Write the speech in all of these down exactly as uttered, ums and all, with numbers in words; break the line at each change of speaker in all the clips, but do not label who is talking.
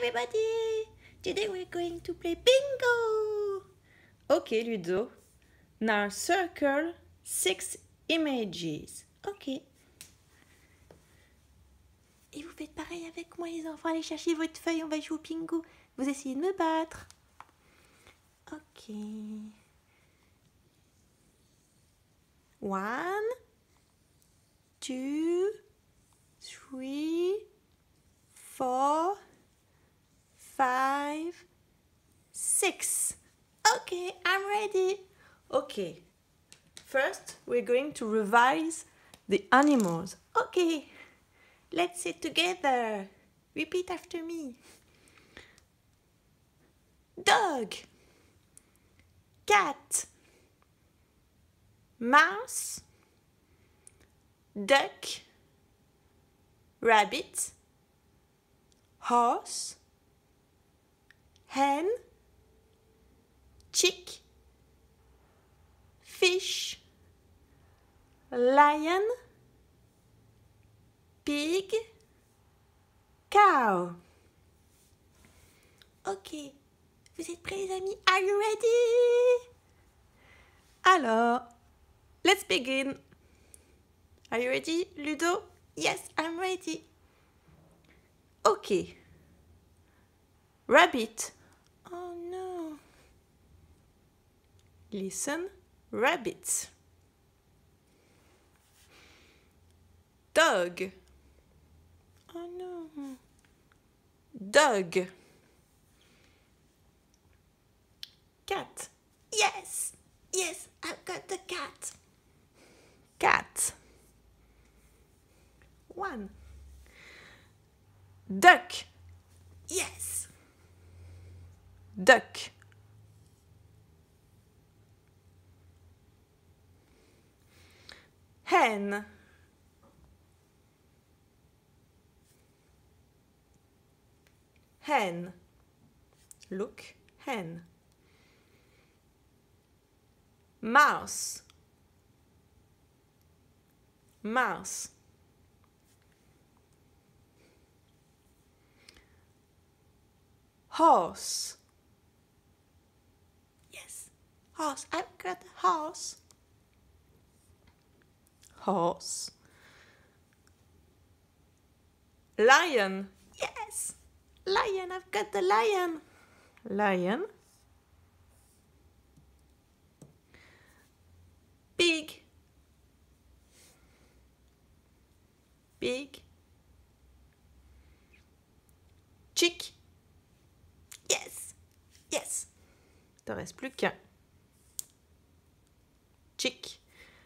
everybody! Today we're going to play bingo! Okay, Ludo. Now circle six images. Ok. Et vous faites pareil avec moi, les enfants. Allez chercher votre feuille, on va jouer au bingo. Vous essayez de me battre. Ok. One, two, three, four, five, six. Okay, I'm ready. Okay. First, we're going to revise the animals. Okay. Let's sit together. Repeat after me. Dog. Cat. Mouse. Duck. Rabbit. Horse. Hen. Chick. Fish. Lion. Pig. Cow. Ok, vous êtes prêts les amis? Are you ready? Alors, let's begin. Are you ready, Ludo? Yes, I'm ready. Ok. Rabbit. Oh no. Listen, rabbit. Dog. Oh no. Dog. Cat. Yes. Yes, I've got the cat. Cat. One. Duck. Yes. Duck. Hen. Hen. Look, hen. Mouse. Mouse. Horse. Yes, horse. I've got a horse. Horse. Lion. Yes. Lion, I've got the lion. Lion. Pig. Pig. Chick. Yes. Yes. Il t'en reste plus qu'un. Chick.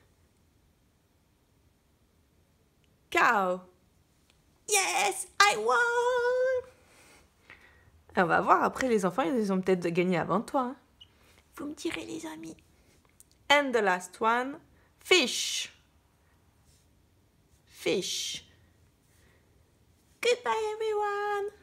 Cow. Yes, I won. On va voir après les enfants, ils ont peut-être gagné avant toi. Hein. Vous me direz les amis. And the last one, fish. Fish. Goodbye everyone.